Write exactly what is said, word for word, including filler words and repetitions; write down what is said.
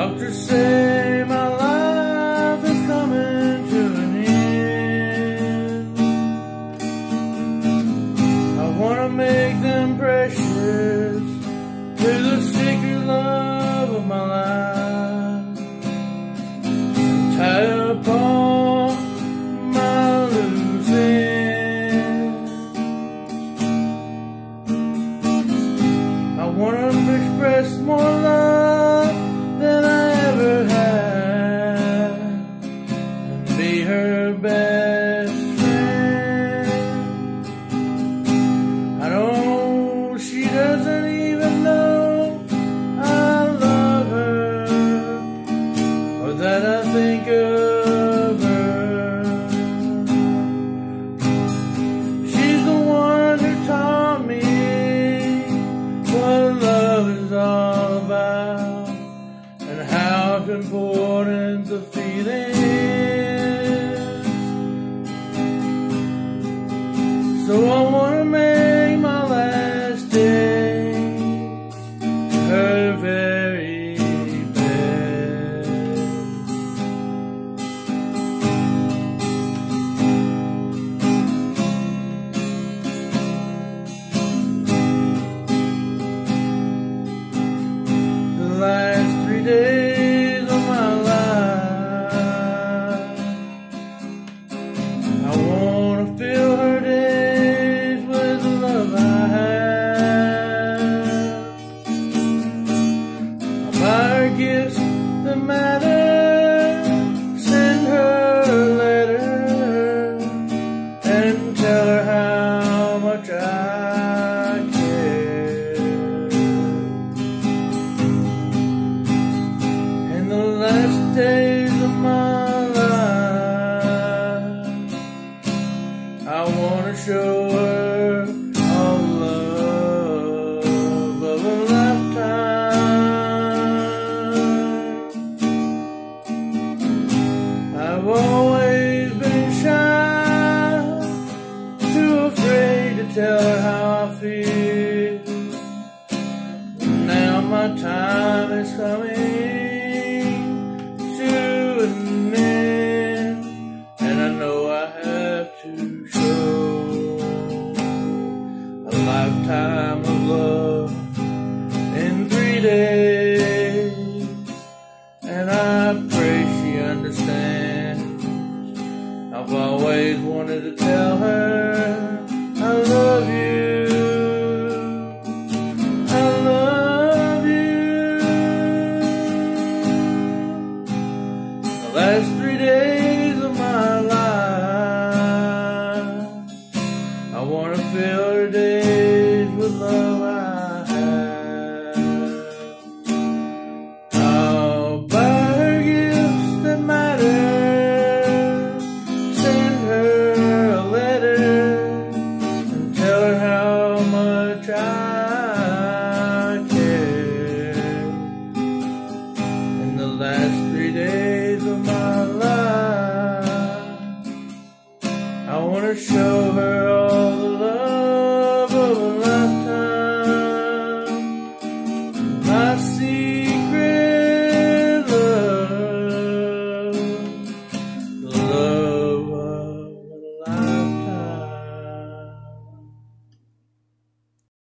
Doctors say my life is coming to an end. I wanna make them precious to the sacred love of my life, and tie upon my loose ends. I wanna express more love than I ever had, and be her best friend. I know she doesn't even know I love her, or that I think of her. She's the one who taught me what love is all about, and how important the feeling is. So I wanna make my last day her very best. The last three days of my life, I wanna fill her days with the love I have. I'll buy her gifts that matter, send her a letter, and tell her how much I care. In the last days of my life, I wanna show her all love of a lifetime. I've always been shy, too afraid to tell her how I feel. Now my time is coming.